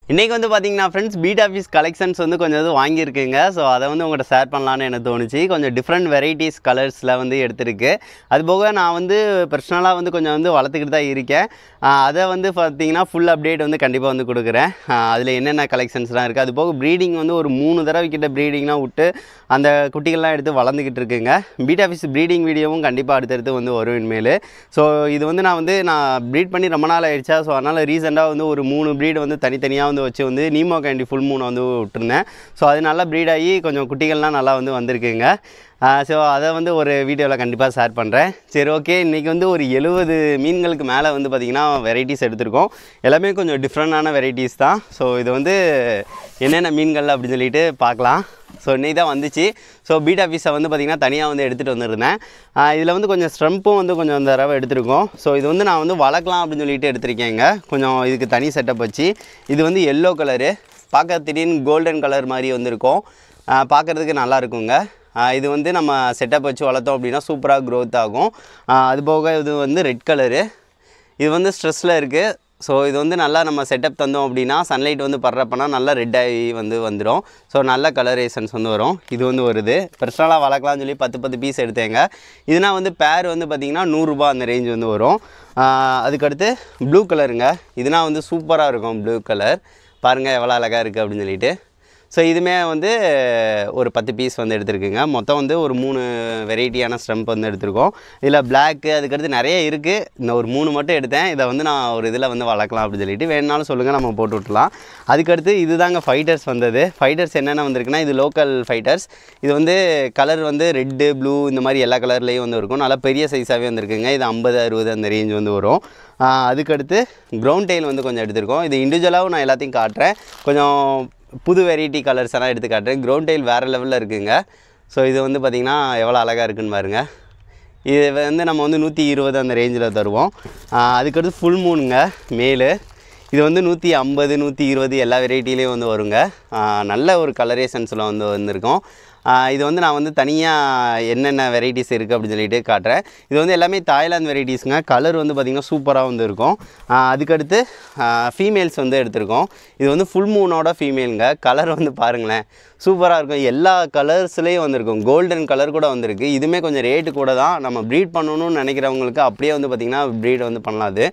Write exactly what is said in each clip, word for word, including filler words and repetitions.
இன்றைக்கி வந்து பார்த்தீங்கன்னா ஃப்ரெண்ட்ஸ் பீட் ஆஃபீஸ் கலெக்ஷன்ஸ் வந்து கொஞ்சம் இது வாங்கியிருக்குங்க. ஸோ அதை வந்து உங்கள்கிட்ட ஷேர் பண்ணலான்னு எனக்கு தோணுச்சு. கொஞ்சம் டிஃப்ரெண்ட் வெரைட்டிஸ் கலர்ஸில் வந்து எடுத்திருக்கு. அது போக நான் வந்து பர்சனலாக வந்து கொஞ்சம் வந்து வளர்த்துக்கிட்டு தான் இருக்கேன். அதை வந்து பார்த்தீங்கன்னா ஃபுல் அப்டேட் வந்து கண்டிப்பாக வந்து கொடுக்குறேன். அதில் என்னென்ன கலெக்ஷன்ஸ்லாம் இருக்குது, அது போக ப்ரீடிங் வந்து ஒரு மூணு தடவை கிட்ட ப்ரீடிங்லாம் விட்டு அந்த குட்டிகள்லாம் எடுத்து வளர்ந்துக்கிட்டு இருக்குங்க. பீட் ஆஃபீஸ் ப்ரீடிங் வீடியோவும் கண்டிப்பாக அடுத்தடுத்து வந்து வரும் இனிமேல். ஸோ இது வந்து நான் வந்து நான் ப்ரீட் பண்ணி ரொம்ப நாள் ஆயிடுச்சா. ஸோ அதனால் ரீசெண்டாக வந்து ஒரு மூணு ப்ரீடு வந்து தனித்தனியாக வந்து வச்சு வந்து நீமோ கேண்டி ஃபுல் மூணை வந்து விட்டுருந்தேன். ஸோ அது நல்லா ப்ரீட் ஆகி கொஞ்சம் குட்டிகள்லாம் நல்லா வந்து வந்திருக்குங்க. ஸோ அதை வந்து ஒரு வீடியோவில் கண்டிப்பாக ஷேர் பண்ணுறேன். சரி, ஓகே. இன்றைக்கி வந்து ஒரு எழுபது மீன்களுக்கு மேலே வந்து பார்த்திங்கன்னா வெரைட்டிஸ் எடுத்திருக்கோம். எல்லாமே கொஞ்சம் டிஃப்ரெண்டான வெரைட்டிஸ் தான். ஸோ இது வந்து என்னென்ன மீன்கள் அப்படின்னு சொல்லிட்டு பார்க்கலாம். ஸோ இன்றைக்கி தான் வந்துச்சு. ஸோ பீட் ஆஃபீஸை வந்து பார்த்திங்கன்னா தனியாக வந்து எடுத்துகிட்டு வந்துருந்தேன். இதில் வந்து கொஞ்சம் ஸ்ட்ரம்பும் வந்து கொஞ்சம் இந்த தடவை எடுத்திருக்கோம். ஸோ இது வந்து நான் வந்து வளர்க்கலாம் அப்படின்னு சொல்லிட்டு எடுத்திருக்கேங்க. கொஞ்சம் இதுக்கு தனி செட்டப் வச்சு. இது வந்து எல்லோ கலரு, பார்க்க திடீர்னு கோல்டன் கலர் மாதிரி வந்துருக்கும். பார்க்குறதுக்கு நல்லா இருக்குங்க. இது வந்து நம்ம செட்டப் வச்சு வளர்த்தோம் அப்படின்னா சூப்பராக க்ரோத் ஆகும். அது போக இது வந்து ரெட் கலரு, இது வந்து ஸ்ட்ரெஸ்ஸில் இருக்குது. ஸோ இது வந்து நல்லா நம்ம செட்டப் தந்தோம் அப்படின்னா சன்லைட் வந்து படுறப்பனா நல்லா ரெட் ஆகி வந்து வந்துடும். ஸோ நல்ல கலரேஷன்ஸ் வந்து வரும். இது வந்து வருது. பர்சனலாக வளர்க்கலாம்னு சொல்லி பத்து பத்து பீஸ் எடுத்தேங்க. இதுனா வந்து பேர் வந்து பார்த்திங்கன்னா நூறுரூபா அந்த ரேஞ்ச் வந்து வரும். அதுக்கடுத்து ப்ளூ கலருங்க. இதுனா வந்து சூப்பராக இருக்கும். ப்ளூ கலர் பாருங்கள் எவ்வளோ அழகாக இருக்குது அப்படின்னு சொல்லிட்டு. ஸோ இதுவுமே வந்து ஒரு பத்து பீஸ் வந்து எடுத்துருக்குங்க. மொத்தம் வந்து ஒரு மூணு வெரைட்டியான ஸ்டம்ப் வந்து எடுத்திருக்கோம். இதில் பிளாக்கு அதுக்கடுத்து நிறைய இருக்குது. இந்த ஒரு மூணு மட்டும் எடுத்தேன். இதை வந்து நான் ஒரு இதில் வந்து வளர்க்கலாம் அப்படின்னு சொல்லிட்டு வேணுனாலும் சொல்லுங்கள், நம்ம போட்டு விட்லாம். அதுக்கடுத்து இது தாங்க ஃபைட்டர்ஸ் வந்தது. ஃபைட்டர்ஸ் என்னென்ன வந்திருக்குன்னா இது லோக்கல் ஃபைட்டர்ஸ். இது வந்து கலர் வந்து ரெட்டு ப்ளூ இந்த மாதிரி எல்லா கலர்லேயும் வந்து இருக்கும். நல்லா பெரிய சைஸாகவே வந்துருக்குங்க. இது ஐம்பது அறுபது அந்த ரேஞ்ச் வந்து வரும். அதுக்கடுத்து க்ரௌண்ட் டெயில் வந்து கொஞ்சம் எடுத்திருக்கோம். இது இண்டிவிஜுவலாகவும் நான் எல்லாத்தையும் காட்டுறேன். கொஞ்சம் புது வெரைட்டி கலர்ஸ் எல்லாம் எடுத்து காட்டுறேன். க்ரௌண்ட் டெயில் வேறு லெவலில் இருக்குங்க. ஸோ இது வந்து பார்த்திங்கன்னா எவ்வளோ அழகாக இருக்குன்னு பாருங்கள். இது வந்து நம்ம வந்து நூற்றி இருபது அந்த ரேஞ்சில் தருவோம். அதுக்கடுத்து ஃபுல் மூணுங்க மேலு. இது வந்து நூற்றி ஐம்பது நூற்றி இருபது எல்லா வெரைட்டிலையும் வந்து வருங்க. நல்ல ஒரு கலரேஷன்ஸில் வந்து வந்திருக்கும். இது வந்து நான் வந்து தனியாக என்னென்ன வெரைட்டிஸ் இருக்குது அப்படின்னு சொல்லிட்டு காட்டுறேன். இது வந்து எல்லாமே தாய்லாந்து வெரைட்டிஸுங்க. கலர் வந்து பார்த்திங்கன்னா சூப்பராக வந்து இருக்கும். அதுக்கடுத்து ஃபீமேல்ஸ் வந்து எடுத்திருக்கோம். இது வந்து ஃபுல் மூனோட ஃபீமேலுங்க. கலர் வந்து பாருங்களேன் சூப்பராக இருக்கும். எல்லா கலர்ஸ்லேயும் வந்திருக்கும். கோல்டன் கலர் கூட வந்திருக்கு. இதுவுமே கொஞ்சம் ரேட்டு கூட தான். நம்ம ப்ரீட் பண்ணணும்னு நினைக்கிறவங்களுக்கு அப்படியே வந்து பார்த்திங்கன்னா ப்ரீட் வந்து பண்ணலாம். அது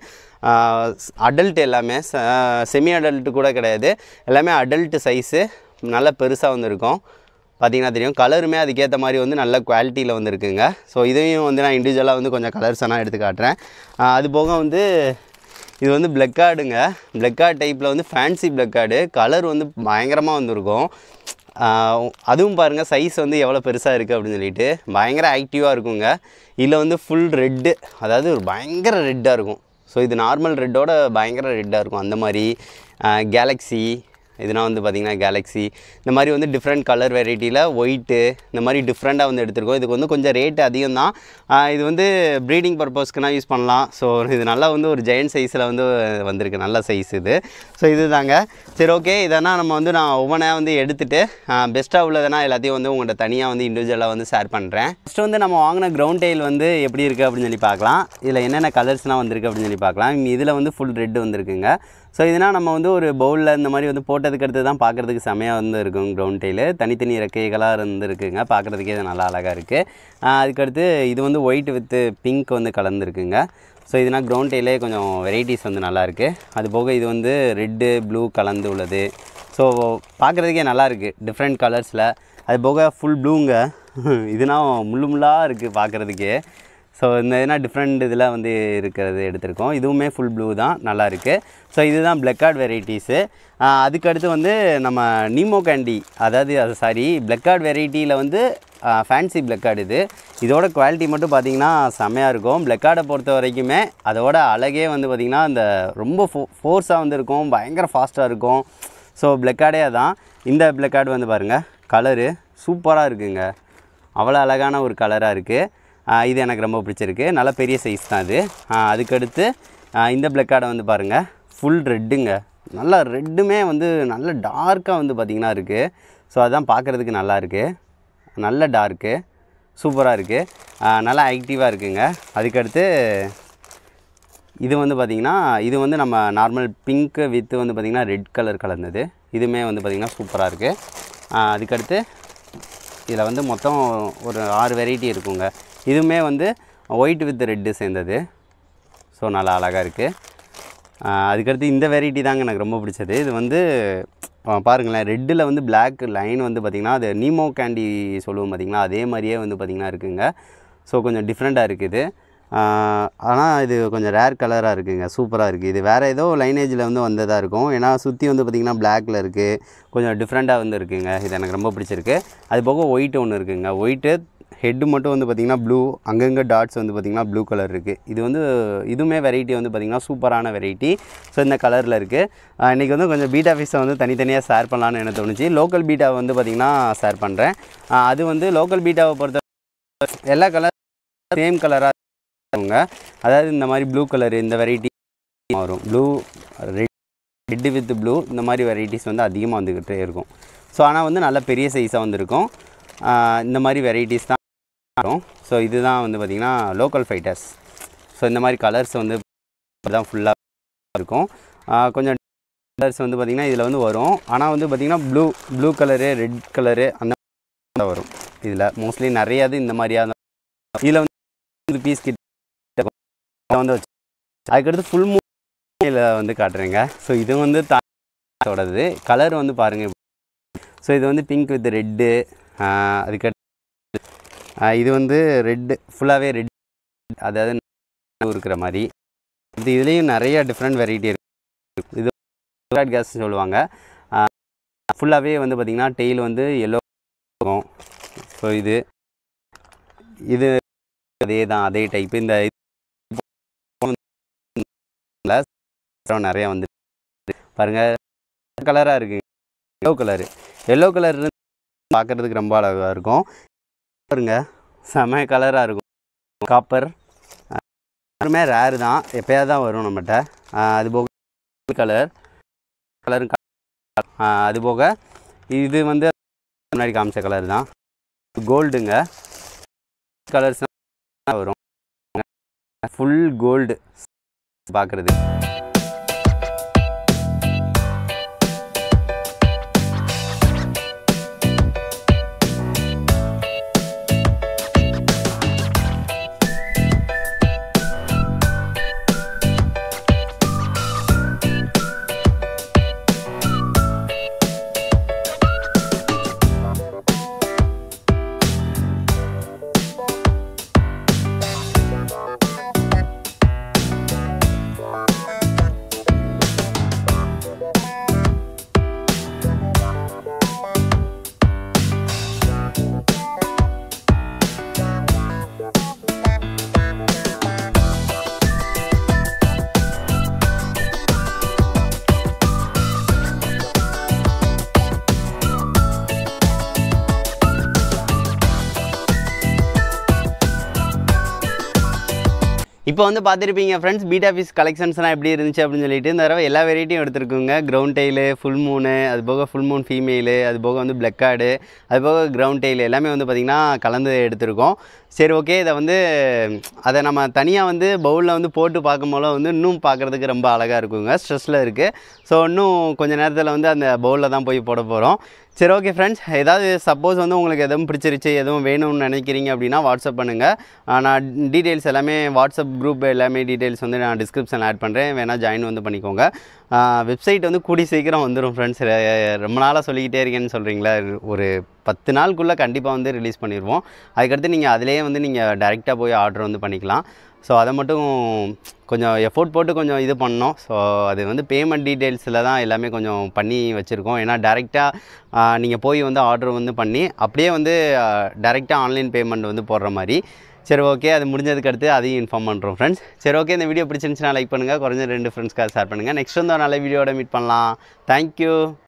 அடல்ட் எல்லாமே செமி அடல்ட்டு கூட கிடையாது. எல்லாமே அடல்ட்டு சைஸு நல்லா பெருசாக வந்துருக்கும். பார்த்திங்கன்னா தெரியும். கலருமே அதுக்கேற்ற மாதிரி வந்து நல்ல குவாலிட்டியில் வந்துருக்குங்க. ஸோ இதையும் வந்து நான் இண்டிவிஜுவலாக வந்து கொஞ்சம் கலர்ஸ் எல்லாம் எடுத்து காட்டுறேன். அது போக வந்து இது வந்து பிளக் கார்டுங்க. பிளக் கார்டு டைப்பில் வந்து ஃபேன்சி பிளக் கார்டு. கலர் வந்து பயங்கரமாக வந்துருக்கும். அதுவும் பாருங்கள் சைஸ் வந்து எவ்வளோ பெருசாக இருக்குது அப்படின்னு சொல்லிட்டு பயங்கர ஆக்டிவாக இருக்குங்க. இதில் வந்து ஃபுல் ரெட்டு, அதாவது ஒரு பயங்கர ரெட்டாக இருக்கும். ஸோ இது நார்மல் ரெட்டோட பயங்கர ரெட்டாக இருக்கும். அந்த மாதிரி கேலக்ஸி இதுனா வந்து பார்த்திங்கன்னா கேலக்ஸி இந்த மாதிரி வந்து டிஃப்ரெண்ட் கலர் வெரைட்டியில் ஒயிட்டு இந்த மாதிரி டிஃப்ரெண்ட்டாக வந்து எடுத்துருக்கோம். இதுக்கு வந்து கொஞ்சம் ரேட்டு அதிகம் தான். இது வந்து ப்ரீடிங் பர்பஸ்க்குனா யூஸ் பண்ணலாம். ஸோ இது நல்லா வந்து ஒரு ஜெயண்ட் சைஸில் வந்து வந்திருக்கு. நல்ல சைஸ் இது. ஸோ இது தாங்க. சரி, ஓகே. இதெல்லாம் நம்ம வந்து நான் ஒவ்வொன்றா வந்து எடுத்துகிட்டு பெஸ்ட்டாக உள்ளதுனா எல்லாத்தையும் வந்து உங்கள்கிட்ட தனியாக வந்து இண்டிவிஜுவலாக வந்து ஷேர் பண்ணுறேன். ஃபஸ்ட்டு வந்து நம்ம வாங்கின க்ரௌண்ட் டெயில் வந்து எப்படி இருக்குது அப்படின்னு சொல்லி பார்க்கலாம். இதில் என்னென்ன கலர்ஸ்லாம் வந்திருக்கு அப்படின்னு சொல்லி பார்க்கலாம். இதில் வந்து ஃபுல் ரெட்டு வந்துருக்குங்க. ஸோ இதனால் நம்ம வந்து ஒரு பவுலில் இந்த மாதிரி வந்து போட்டதுக்கு அடுத்து தான் பார்க்குறதுக்கு செமையாக வந்து இருக்கும். க்ரௌண்ட் டெயிலு தனித்தனி ரெக்கைகளாக இருந்துருக்குங்க. பார்க்குறதுக்கே இது நல்லா அழகாக இருக்குது. அதுக்கடுத்து இது வந்து ஒயிட் வித்து பிங்க் வந்து கலந்துருக்குங்க. ஸோ இதுனா க்ரௌண்ட் டெயிலே கொஞ்சம் வெரைட்டிஸ் வந்து நல்லாயிருக்கு. அது போக இது வந்து ரெட்டு ப்ளூ கலந்து உள்ளது. ஸோ பார்க்குறதுக்கே நல்லாயிருக்கு டிஃப்ரெண்ட் கலர்ஸில். அது போக ஃபுல் ப்ளூங்க. இதுனா முள்ளு முள்ளாக இருக்குது பார்க்குறதுக்கே. ஸோ இந்த இதுனா டிஃப்ரெண்ட் இதில் வந்து இருக்கிறது எடுத்திருக்கோம். இதுவுமே ஃபுல் ப்ளூ தான், நல்லாயிருக்கு. ஸோ இதுதான் பிளக் கார்டு வெரைட்டிஸு. அதுக்கடுத்து வந்து நம்ம நீமோ கேண்டி, அதாவது அது சாரி பிளக் கார்டு வெரைட்டியில் வந்து ஃபேன்சி பிளக் கார்டு. இது இதோட குவாலிட்டி மட்டும் பார்த்திங்கன்னா செம்மையாக இருக்கும். பிளக் கார்டை பொறுத்த வரைக்குமே அதோட அழகே வந்து பார்த்திங்கன்னா அந்த ரொம்ப ஃபோ ஃபோர்ஸாக வந்து இருக்கும். பயங்கர ஃபாஸ்ட்டாக இருக்கும். ஸோ பிளக் கார்டே தான். இந்த பிளக் கார்டு வந்து பாருங்கள் கலரு சூப்பராக இருக்குங்க. அவ்வளோ அழகான ஒரு கலராக இருக்குது. இது எனக்கு ரொம்ப பிடிச்சிருக்கு. நல்ல பெரிய சைஸ் தான் இது. அதுக்கடுத்து இந்த பிளக் கார்டை வந்து பாருங்கள் ஃபுல் ரெட்டுங்க. நல்லா ரெட்டுமே வந்து நல்ல டார்க்காக வந்து பார்த்திங்கன்னா இருக்குது. ஸோ அதுதான் பார்க்குறதுக்கு நல்லாயிருக்கு. நல்ல டார்க்கு சூப்பராக இருக்குது. நல்லா ஆக்டிவாக இருக்குங்க. அதுக்கடுத்து இது வந்து பார்த்திங்கன்னா இது வந்து நம்ம நார்மல் பிங்க்கு வித்து வந்து பார்த்திங்கன்னா ரெட் கலர் கலந்தது. இதுவுமே வந்து பார்த்திங்கன்னா சூப்பராக இருக்குது. அதுக்கடுத்து இதில் வந்து மொத்தம் ஒரு ஆறு வெரைட்டி இருக்குங்க. இதுவுமே வந்து ஒயிட் வித் ரெட்டு சேர்ந்தது. ஸோ நல்லா அழகாக இருக்குது. அதுக்கடுத்து இந்த வெரைட்டி தாங்க எனக்கு ரொம்ப பிடிச்சது. இது வந்து பாருங்களேன், ரெட்டில் வந்து பிளாக் லைன் வந்து பார்த்திங்கன்னா அது நீமோ கேண்டி சொல்லுவோம் பார்த்திங்களா, அதே மாதிரியே வந்து பார்த்திங்கன்னா இருக்குங்க. ஸோ கொஞ்சம் டிஃப்ரெண்ட்டாக இருக்குது. ஆனால் இது கொஞ்சம் ரேர் கலராக இருக்குங்க. சூப்பராக இருக்குது. இது வேறு ஏதோ லைனேஜில் வந்து வந்ததாக இருக்கும். ஏன்னா சுற்றி வந்து பார்த்திங்கன்னா பிளாக்கில் இருக்குது. கொஞ்சம் டிஃப்ரெண்ட்டாக வந்து இருக்குங்க. இது எனக்கு ரொம்ப பிடிச்சிருக்கு. அது போக ஒயிட் ஒன்று இருக்குங்க. ஒயிட்டு ஹெட்டு மட்டும் வந்து பார்த்திங்கன்னா ப்ளூ, அங்கங்கே டாட்ஸ் வந்து பார்த்திங்கன்னா ப்ளூ கலர் இருக்குது. இது வந்து இதுவுமே வெரைட்டி வந்து பார்த்திங்கன்னா சூப்பரான வெரைட்டி. ஸோ இந்த கலரில் இருக்குது. இன்றைக்கி வந்து கொஞ்சம் பீட்டா ஃபிஷ்ஷை வந்து தனித்தனியாக ஷேர் பண்ணலான்னு எனக்கு தோணுச்சு. லோக்கல் பீட்டாவை வந்து பார்த்திங்கன்னா ஷேர் பண்ணுறேன். அது வந்து லோக்கல் பீட்டாவை பொறுத்த எல்லா கலர் சேம் கலராக இருக்குங்க. அதாவது இந்த மாதிரி ப்ளூ கலரு இந்த வெரைட்டி வரும். Blue red red with blue இந்த மாதிரி வெரைட்டிஸ் வந்து அதிகமாக வந்துக்கிட்டே இருக்கும். ஸோ ஆனால் வந்து நல்ல பெரிய சைஸாக வந்துருக்கும். இந்த மாதிரி வெரைட்டிஸ் தான் வரும். ஸோ இதுதான் வந்து பார்த்திங்கன்னா லோக்கல் ஃபைட்டர்ஸ். ஸோ இந்த மாதிரி கலர்ஸ் வந்து தான் ஃபுல்லாக இருக்கும். கொஞ்சம் கலர்ஸ் வந்து பார்த்திங்கன்னா இதில் வந்து வரும். ஆனால் வந்து பார்த்திங்கன்னா blue blue colour red colour அந்த மாதிரி வரும். இதில் மோஸ்ட்லி நிறையாது இந்த மாதிரியாக இதில் வந்து பீஸ் கிட்ட வந்து வச்சு அதுக்கடுத்து ஃபுல் மூணில் வந்து காட்டுறேங்க. ஸோ இது வந்து தாடது கலர் வந்து பாருங்கள். ஸோ இது வந்து பிங்க் வித் ரெட்டு. அதுக்கடுத்து இது வந்து ரெட்டு ஃபுல்லாகவே ரெட், அதாவது இருக்கிற மாதிரி. இது இதுலேயும் நிறைய டிஃப்ரெண்ட் வெரைட்டி இருக்குது. இது கேஸ் சொல்லுவாங்க. ஃபுல்லாகவே வந்து பார்த்திங்கன்னா டெய்ல் வந்து எல்லோ இருக்கும். ஸோ இது இது அதே தான் அதே டைப்பு. இந்த நிறையா வந்து பாருங்கள் கலராக இருக்குது. எல்லோ கலரு எல்லோ கலர் பார்க்குறதுக்கு ரொம்ப அழகாக இருக்கும். பாருங்க செம கலராக இருக்கும். காப்பர் யாருமே ரேரு தான், எப்போயாவது தான் வரும் நம்மகிட்ட. அது போக கலர் கலரும் அது போக இது வந்து முன்னாடி காமிச்ச கலர் தான். கோல்டுங்க கலர்ஸ் வரும். ஃபுல் கோல்டு பார்க்குறது. இப்போ வந்து பார்த்துருப்பீங்க ஃப்ரெண்ட்ஸ், பீட்டா ஃபிஷ் கலெக்ஷன்ஸ்லாம் எப்படி இருந்துச்சு அப்படின்னு சொல்லிட்டு. இந்த தடவை எல்லா வெரைட்டியும் எடுத்துருக்குங்க. கிரவுண்ட் டெய்லு, ஃபுல் மூனு, அது போக ஃபுல் மூன் ஃபீமேலு, அது போக வந்து பிளக் கார்டு, அது போக கிரவுண்ட் டெய்லு எல்லாமே வந்து பார்த்திங்கன்னா கலந்து எடுத்திருக்கோம். சரி ஓகே, இதை வந்து அதை நம்ம தனியாக வந்து பவுலில் வந்து போட்டு பார்க்கும்போது வந்து இன்னும் பார்க்குறதுக்கு ரொம்ப அழகாக இருக்குங்க. ஸ்ட்ரெஸ்ஸில் இருக்குது. ஸோ இன்னும் கொஞ்சம் நேரத்தில் வந்து அந்த பவுலில் தான் போய் போட போகிறோம். சரி ஓகே ஃப்ரெண்ட்ஸ், ஏதாவது சப்போஸ் வந்து உங்களுக்கு எதுவும் பிடிச்சிருச்சு, எதுவும் வேணும்னு நினைக்கிறீங்க அப்படின்னா வாட்ஸ்அப் பண்ணுங்கள். நான் டீட்டெயில்ஸ் எல்லாமே வாட்ஸ்அப் குரூப் எல்லாமே டீட்டெயில்ஸ் வந்து நான் டிஸ்கிரிப்ஷனில் ஆட் பண்ணுறேன். வேணால் ஜாயின் வந்து பண்ணிக்கோங்க. வெப்சைட் வந்து கூடி சீக்கிரம் வந்துடும் ஃப்ரெண்ட்ஸ். ரொம்ப நாளாக சொல்லிக்கிட்டே இருக்கேன்னு சொல்கிறீங்களா, ஒரு பத்து நாளுக்குள்ளே கண்டிப்பாக வந்து ரிலீஸ் பண்ணிடுவோம். அதுக்கடுத்து நீங்கள் அதிலே வந்து நீங்கள் டைரெக்டாக போய் ஆர்டர் வந்து பண்ணிக்கலாம். ஸோ அதை மட்டும் கொஞ்சம் எஃபோர்ட் போட்டு கொஞ்சம் இது பண்ணோம். ஸோ அது வந்து பேமெண்ட் டீட்டெயில்ஸில் தான் எல்லாமே கொஞ்சம் பண்ணி வச்சுருக்கோம். ஏன்னா டேரெக்டாக நீங்கள் போய் வந்து ஆர்டர் வந்து பண்ணி அப்படியே வந்து டேரெக்டாக ஆன்லைன் பேமெண்ட் வந்து போடுற மாதிரி. சரி ஓகே, அது முடிஞ்சதுக்கு அடுத்து அதையும் இன்ஃபார்ம் பண்ணுறோம் ஃப்ரெண்ட்ஸ். சரி ஓகே, இந்த வீடியோ பிடிச்சிருந்துச்சுன்னா லைக் பண்ணுங்கள், குறைஞ்ச ரெண்டு ஃப்ரெண்ட்ஸ்க்காக ஷேர் பண்ணுங்கள். நெக்ஸ்ட் வந்து ஒரு நல்ல வீடியோட மீட் பண்ணலாம். தேங்க்யூ.